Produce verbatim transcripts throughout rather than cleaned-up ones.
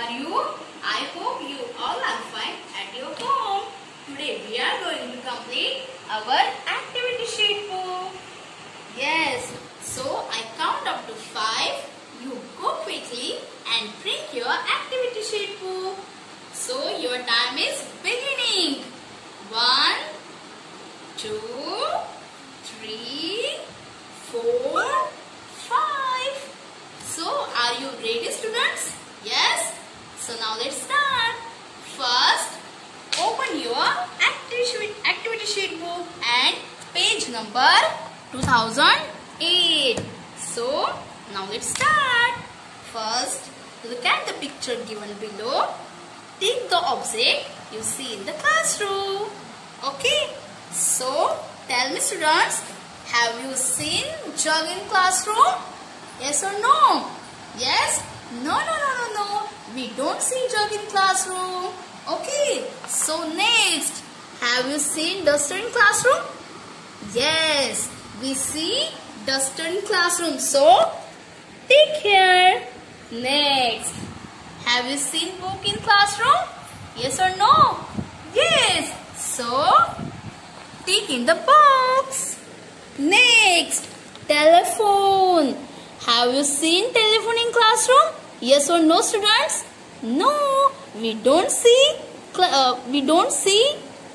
are you? I hope you all are fine at your home. Today we are going to complete our activity sheet book. Yes, so I count up to five. You go quickly and print your activity sheet book. So your time is beginning. One, two, three, four, five. So are you ready, students? Yes. So now let's start. First, open your activity activity sheet book and page number two thousand eight. So now let's start. First, look at the picture given below. Take the object you see in the classroom. Okay. So tell me, students, have you seen jug in classroom? Yes or no? Yes? No, no, no, no, no. We don't see jug in classroom. Okay. So next, have you seen duster in classroom? Yes. We see duster in classroom. So take care. Next, have you seen book in classroom? Yes or no? Yes. So tick in the box. Next, telephone. Have you seen telephone in classroom? Yes or no, students? No, we don't see. Uh, we don't see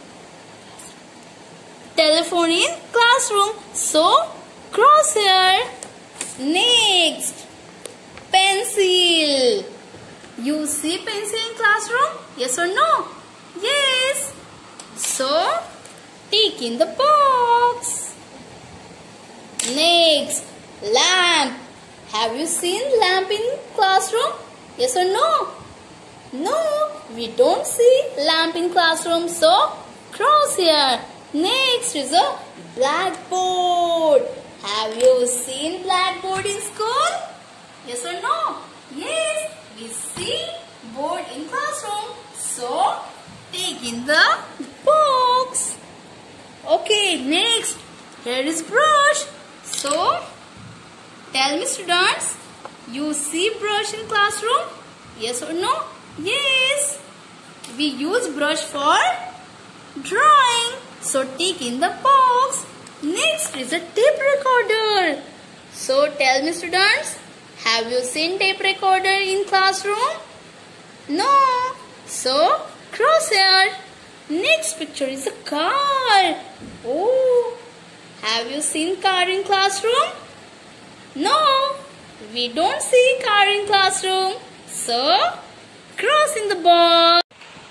telephone in classroom. So cross here. Next, pencil. You see pencil in classroom? Yes or no? Yes. So tick in the box. Next, lamp. Have you seen lamp in classroom? Yes or no? No, we don't see lamp in classroom. So cross here. Next is a blackboard. Have you seen blackboard in school? Yes or no? Yes, we see board in classroom. So take in the box. Okay, next, here is brush. So tell me, students, you see brush in classroom? Yes or no? Yes. We use brush for drawing. So tick in the box. Next is a tape recorder. So tell me, students, have you seen tape recorder in classroom? No. So cross here. Next picture is a car. Oh, have you seen car in classroom? No, we don't see car in classroom. So cross in the box.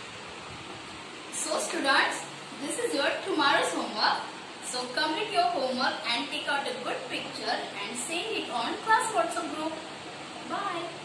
So students, this is your tomorrow's homework. So complete your homework and take out a good picture and send it on class WhatsApp group. Bye.